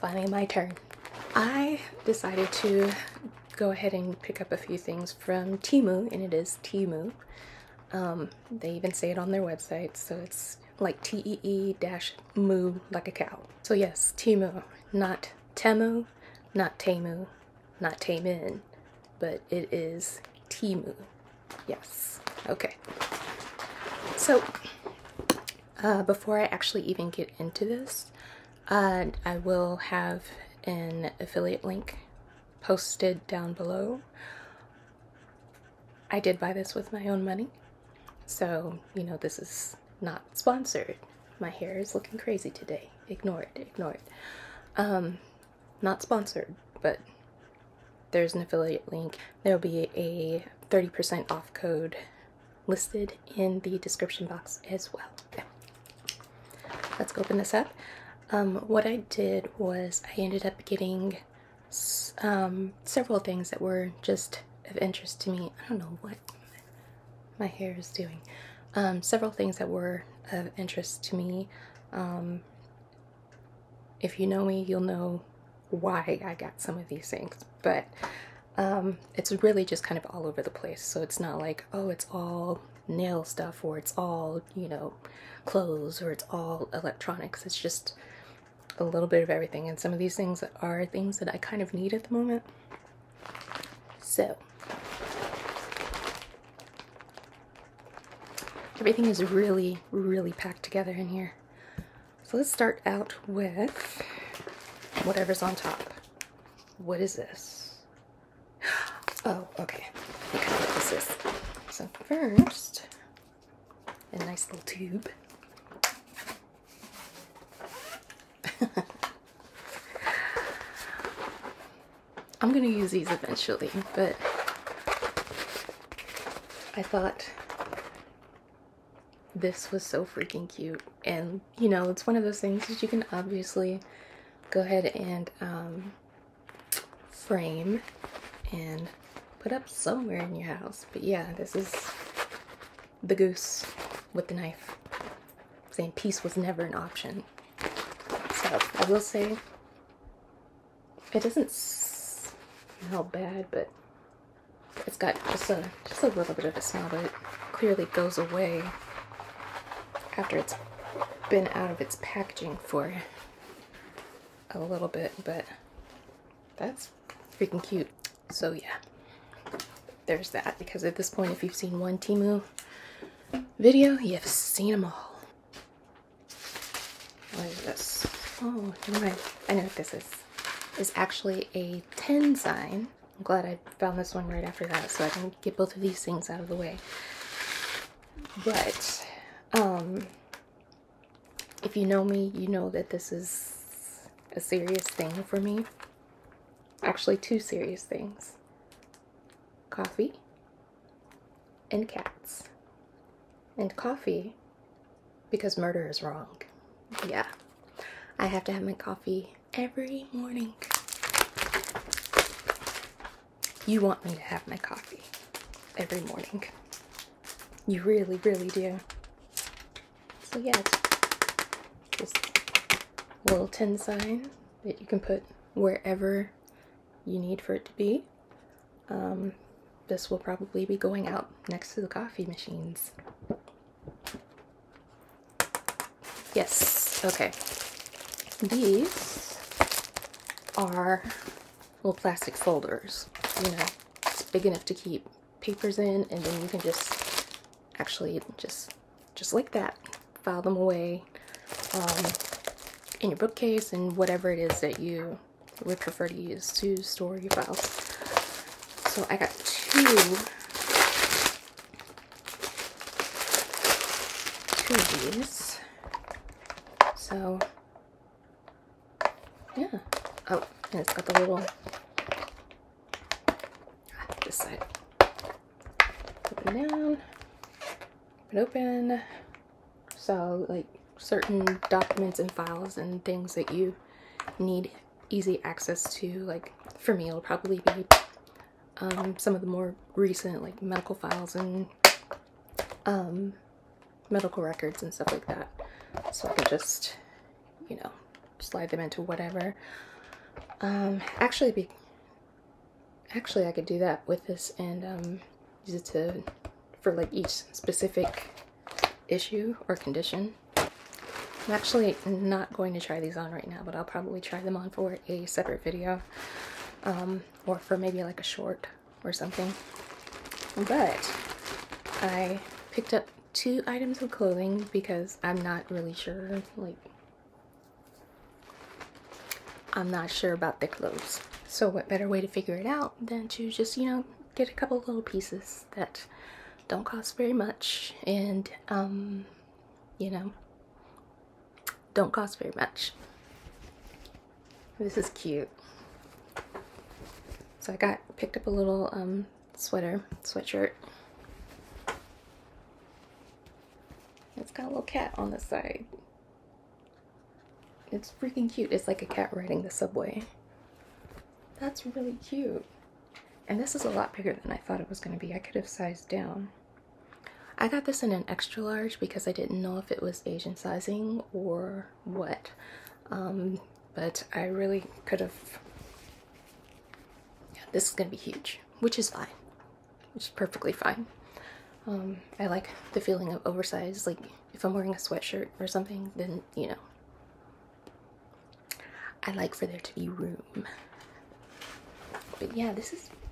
finally my turn. I decided to go ahead and pick up a few things from TEMU, and it is TEMU. They even say it on their website, so it's like TEE-MU, like a cow. So yes, TEMU, not TEMU, not TEMU, not Taemin, but it is TEMU. Yes, okay. So before I actually even get into this, I will have an affiliate link posted down below. I did buy this with my own money, so you know this is not sponsored. My hair is looking crazy today. Ignore it, ignore it. Not sponsored, but there's an affiliate link. There'll be a 30% off code listed in the description box as well. Okay. Let's open this up. What I did was I ended up getting several things that were just of interest to me. I don't know what my hair is doing. Several things that were of interest to me. If you know me, you'll know why I got some of these things, but it's really just kind of all over the place. So it's not like, oh, it's all nail stuff, or it's all, you know, clothes, or it's all electronics. It's just a little bit of everything, and some of these things are things that I kind of need at the moment. So everything is really, really packed together in here. So let's start out with whatever's on top. What is this? Oh, okay. Look how what this is. So first, a nice little tube. I'm gonna use these eventually, but I thought this was so freaking cute. And you know, it's one of those things that you can obviously go ahead and frame and put up somewhere in your house. But yeah, this is the goose with the knife, saying peace was never an option. So I will say it doesn't smell bad, but it's got just a little bit of a smell, but it clearly goes away after it's been out of its packaging for a little bit. But that's freaking cute. So yeah, there's that, because at this point, if you've seen one TEMU video, you've seen them all. What is this? Oh, never mind. I know what this is. It's actually a 10 sign. I'm glad I found this one right after that, so I can get both of these things out of the way. But if you know me, you know that this is a serious thing for me. Actually, two serious things: coffee and cats. And coffee, because murder is wrong. Yeah, I have to have my coffee every morning. You want me to have my coffee every morning. You really, really do. So yeah, it's just a little tin sign that you can put wherever you need for it to be. This will probably be going out next to the coffee machines. Yes, okay. These are little plastic folders. You know, it's big enough to keep papers in, and then you can just actually just like that file them away in your bookcase and whatever it is that you would prefer to use to store your files. So I got two of these. So yeah. Oh, and it's got the little this side. Open down. Open open. So like certain documents and files and things that you need easy access to, like for me it'll probably be some of the more recent like medical files and medical records and stuff like that. So I can just, you know, slide them into whatever. Actually I could do that with this and use it for like each specific issue or condition. I'm actually not going to try these on right now, but I'll probably try them on for a separate video, or for maybe like a short or something. But I picked up 2 items of clothing because I'm not really sure, like, I'm not sure about their clothes. So what better way to figure it out than to just, you know, get a couple of little pieces that don't cost very much and, you know, don't cost very much. This is cute. So I picked up a little sweatshirt. It's got a little cat on the side. It's freaking cute. It's like a cat riding the subway. That's really cute. And this is a lot bigger than I thought it was going to be. I could have sized down. I got this in an extra large because I didn't know if it was Asian sizing or what. But I really could have... Yeah, this is going to be huge, which is fine. Which is perfectly fine. I like the feeling of oversized. Like, if I'm wearing a sweatshirt or something, then, you know, I like for there to be room. But yeah, this is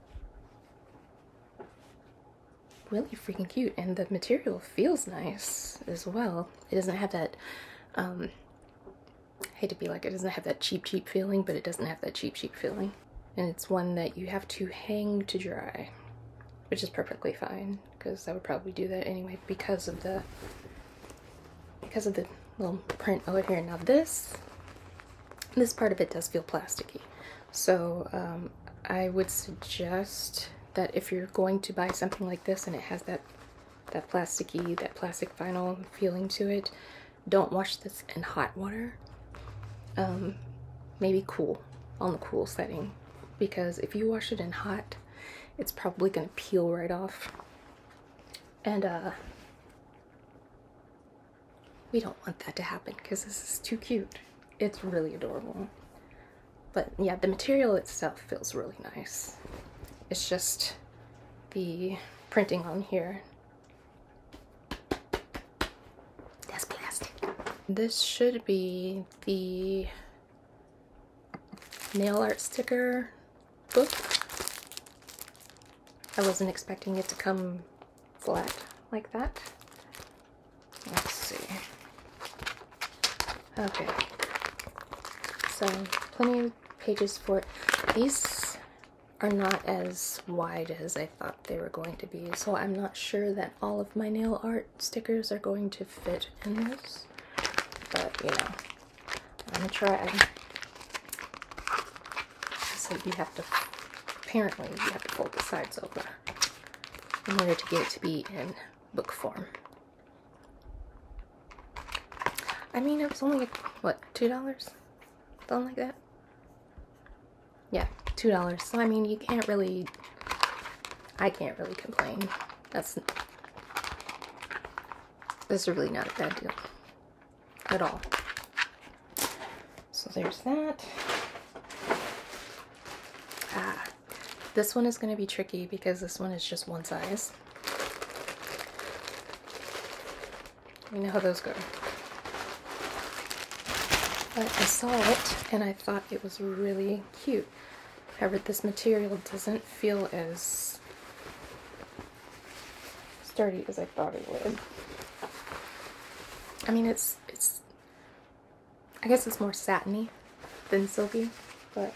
really freaking cute, and the material feels nice as well. It doesn't have that, I hate to be like, it doesn't have that cheap feeling, but it doesn't have that cheap feeling. And it's one that you have to hang to dry, which is perfectly fine, because I would probably do that anyway because of the little print over here. Now this part of it does feel plasticky, so I would suggest that if you're going to buy something like this and it has that plastic vinyl feeling to it, don't wash this in hot water. Maybe cool, on the cool setting, because if you wash it in hot, it's probably gonna peel right off, and we don't want that to happen because this is too cute. It's really adorable. But yeah, the material itself feels really nice. It's just the printing on here. That's plastic. This should be the nail art sticker book. I wasn't expecting it to come flat like that. Let's see. Okay. So, plenty of pages for it. These are not as wide as I thought they were going to be, so I'm not sure that all of my nail art stickers are going to fit in this. But, you know, I'm gonna try. So you have to, apparently, you have to fold the sides over in order to get it to be in book form. I mean, it was only, like, what, $2? Something like that? Yeah, $2. So, I mean, you can't really, I can't really complain. That's really not a bad deal at all. So there's that. This one is going to be tricky because this one is just one size. You know how those go. But I saw it and I thought it was really cute. However, this material doesn't feel as sturdy as I thought it would. I mean, it's I guess it's more satiny than silky, but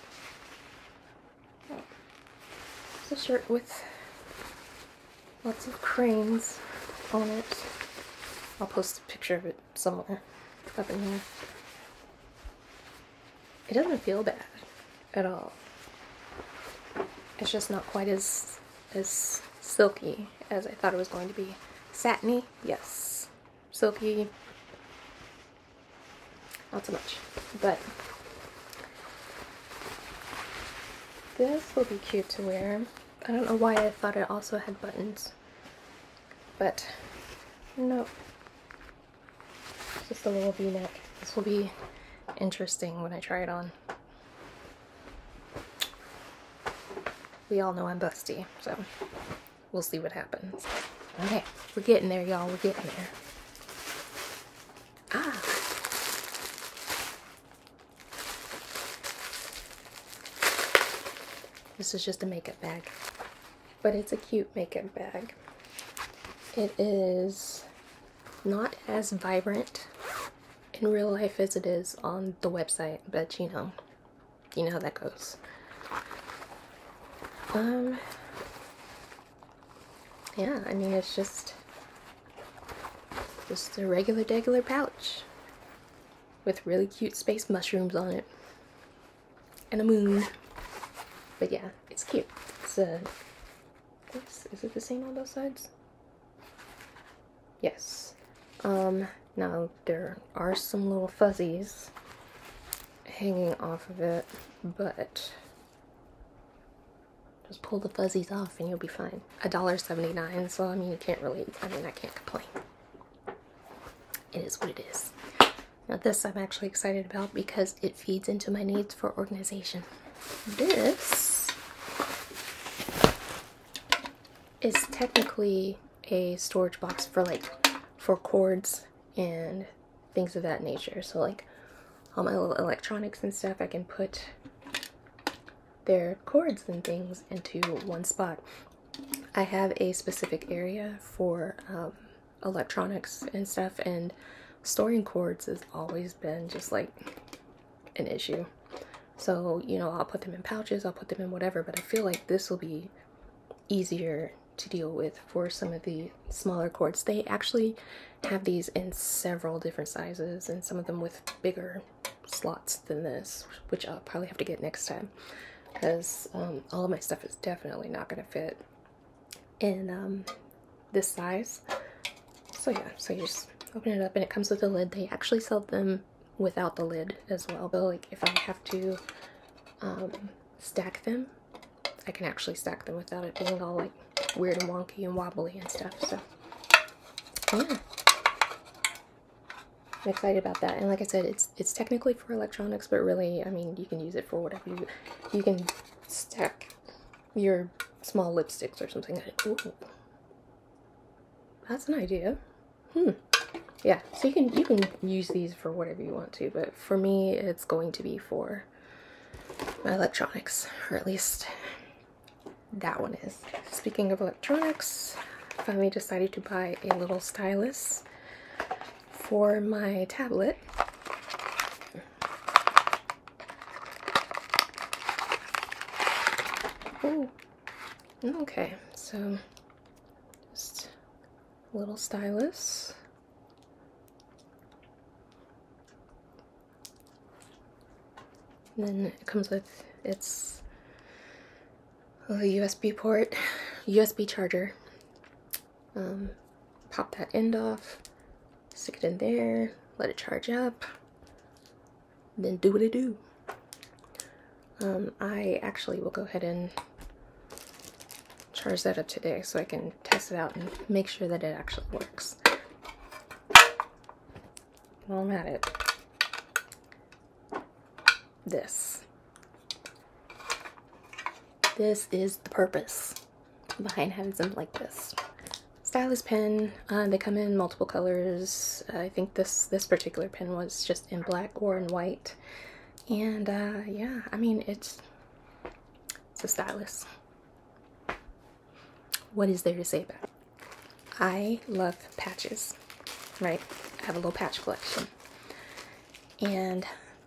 it's a shirt with lots of cranes on it. I'll post a picture of it somewhere up in here. It doesn't feel bad at all. It's just not quite as silky as I thought it was going to be. Satiny, yes. Silky, not so much. But this will be cute to wear. I don't know why I thought it also had buttons, but no. Just a little V-neck. This will be interesting when I try it on. We all know I'm busty, so we'll see what happens. Okay, we're getting there, y'all. We're getting there. Ah. This is just a makeup bag, but it's a cute makeup bag. It is not as vibrant in real life as it is on the website, but you know how that goes. Yeah, I mean, it's just a regular pouch with really cute space mushrooms on it and a moon. But yeah, it's cute. It's is it the same on both sides? Yes. Now there are some little fuzzies hanging off of it, but just pull the fuzzies off and you'll be fine. $1.79, so I mean, I can't complain. It is what it is. Now this I'm actually excited about because it feeds into my needs for organization. This is technically a storage box for cords and things of that nature. So like all my little electronics and stuff, I can put their cords and things into one spot. I have a specific area for electronics and stuff, and storing cords has always been just like an issue. So, you know, I'll put them in pouches, I'll put them in whatever, but I feel like this will be easier to deal with for some of the smaller cords. They actually have these in several different sizes, and some of them with bigger slots than this, which I'll probably have to get next time, because all of my stuff is definitely not going to fit in this size. So yeah, so you just open it up and it comes with a lid. They actually sell them without the lid as well, but like if I have to stack them, I can actually stack them without it being all like weird and wonky and wobbly and stuff. So yeah, I'm excited about that. And like I said, it's technically for electronics, but really, I mean, you can use it for whatever you can stack your small lipsticks or something. Ooh, that's an idea. Yeah, so you can use these for whatever you want to, but for me, it's going to be for my electronics, or at least that one is. Speaking of electronics, I finally decided to buy a little stylus for my tablet. Oh, okay, so just a little stylus. And then it comes with its USB port, USB charger. Pop that end off, stick it in there, let it charge up, then do what it do. I actually will go ahead and charge that up today so I can test it out and make sure that it actually works. While I'm at it, this is the purpose behind having something like this. Stylus pen, they come in multiple colors. I think this particular pen was just in black or in white. And yeah, I mean, it's a stylus. What is there to say about it? I love patches, right? I have a little patch collection. And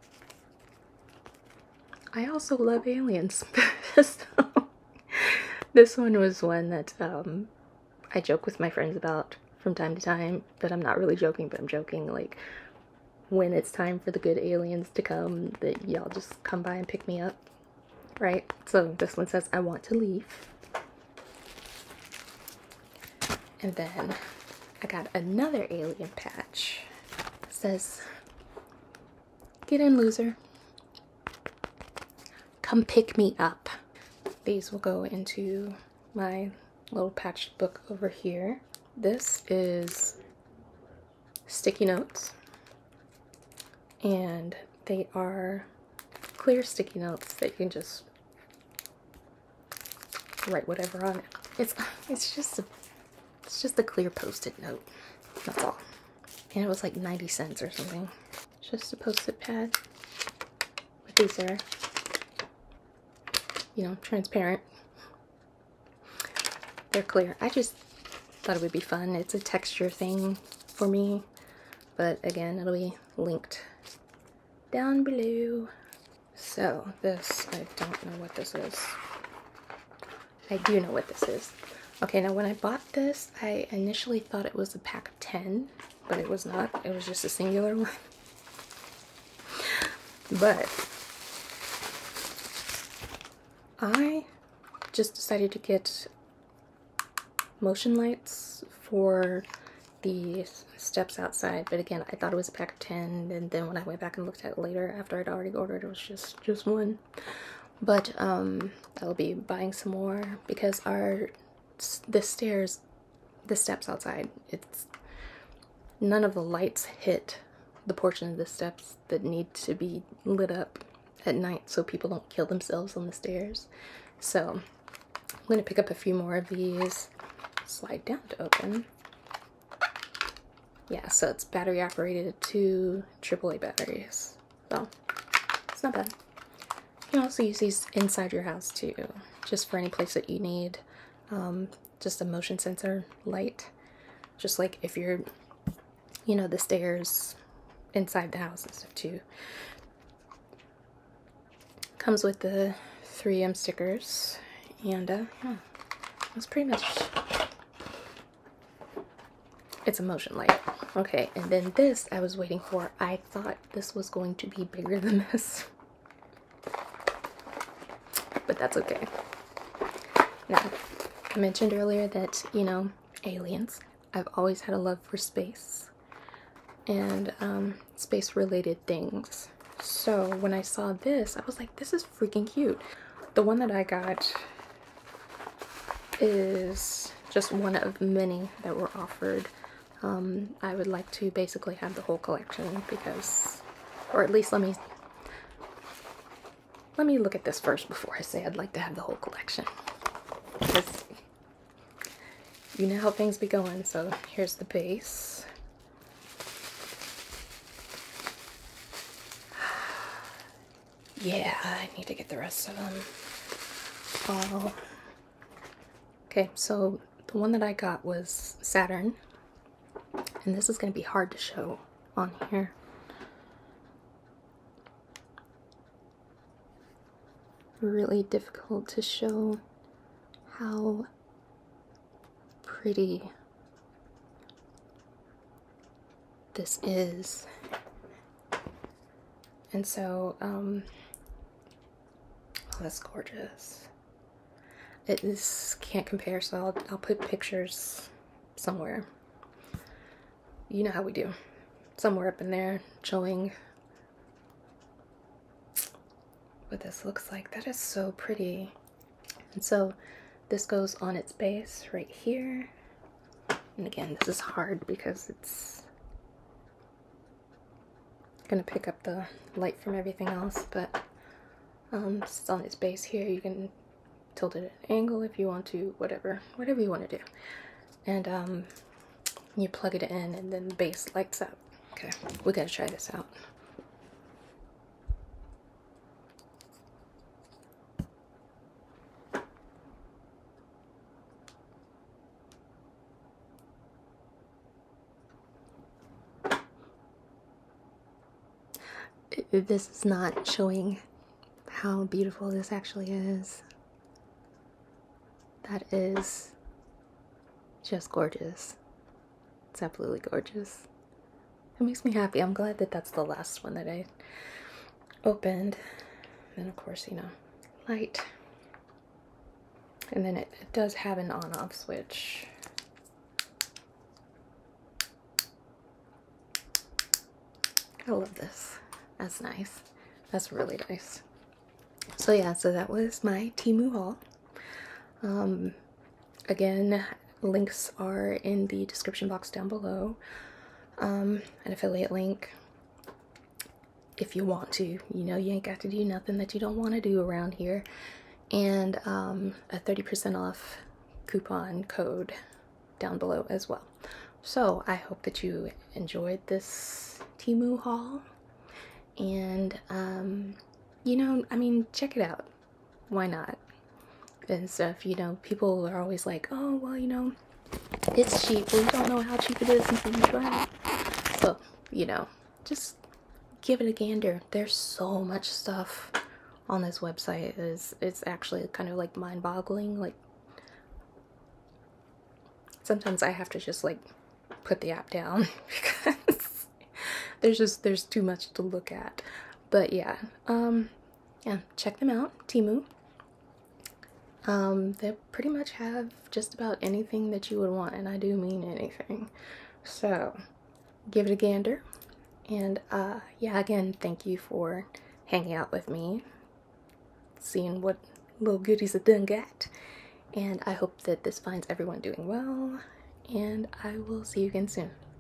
I also love aliens. So this one was one that I joke with my friends about from time to time, but I'm not really joking, but I'm joking. Like, when it's time for the good aliens to come, that y'all just come by and pick me up, right? So this one says, I want to leave. And then I got another alien patch. It says, get in, loser. Come pick me up. These will go into my little patched book over here. This is sticky notes. And They are clear sticky notes that you can just write whatever on it. It's just a clear post-it note. That's all. And it was like 90 cents or something. Just a post-it pad. But these are, you know, transparent. They're clear. I just thought it would be fun. It's a texture thing for me. But again, it'll be linked down below. So this, I don't know what this is. I do know what this is. Okay, now when I bought this, I initially thought it was a pack of 10, but it was not. It was just a singular one. But I just decided to get motion lights for the steps outside. But again, I thought it was a pack of 10, and then when I went back and looked at it later after I'd already ordered, it was just one. But I'll be buying some more because the steps outside, it's none of the lights hit the portion of the steps that need to be lit up at night so people don't kill themselves on the stairs. So I'm going to pick up a few more of these. Slide down to open. Yeah, so it's battery operated, 2 AAA batteries. So it's not bad. You can also use these inside your house too, just for any place that you need just a motion sensor light. Just like if you're, you know, the stairs inside the house and stuff too. Comes with the 3M stickers, and yeah, that's pretty much. It's a motion light. Okay, and then this I was waiting for. I thought this was going to be bigger than this. But that's okay. Now, I mentioned earlier that, you know, aliens. I've always had a love for space and space-related things. So when I saw this, I was like, this is freaking cute. The one that I got is just one of many that were offered. I would like to basically have the whole collection because, or at least let me look at this first before I say I'd like to have the whole collection. Because you know how things be going. So here's the base. Yeah, I need to get the rest of them. Oh. Okay, so the one that I got was Saturn. And this is going to be hard to show on here. Really difficult to show how pretty this is. And so, oh, that's gorgeous. This can't compare, so I'll put pictures somewhere. You know how we do. Somewhere up in there showing what this looks like. That is so pretty. And so this goes on its base right here. And again, this is hard because it's gonna pick up the light from everything else, but it's on its base here. You can tilt it at an angle if you want to, whatever you want to do. And you plug it in and then the base lights up. Okay, we gotta try this out. This is not showing how beautiful this actually is. That is just gorgeous. It's absolutely gorgeous. It makes me happy. I'm glad that that's the last one that I opened. And then of course, you know, light. And then it does have an on-off switch. I love this. That's nice. That's really nice. So yeah, so that was my TEMU haul. Again, links are in the description box down below. An affiliate link. if you want to. You know, you ain't got to do nothing that you don't want to do around here. And a 30% off coupon code down below as well. So I hope that you enjoyed this TEMU haul. And you know, I mean, check it out. Why not? And stuff, you know, people are always like, oh, well, you know, it's cheap. Well, you don't know how cheap it is until you try it. So, you know, just give it a gander. There's so much stuff on this website. It's actually kind of like mind-boggling. Like, sometimes I have to just like put the app down because there's too much to look at. But yeah, yeah, check them out, TEMU. They pretty much have just about anything that you would want, and I do mean anything. So give it a gander. And yeah, again, thank you for hanging out with me, seeing what little goodies I done got. And I hope that this finds everyone doing well, and I will see you again soon.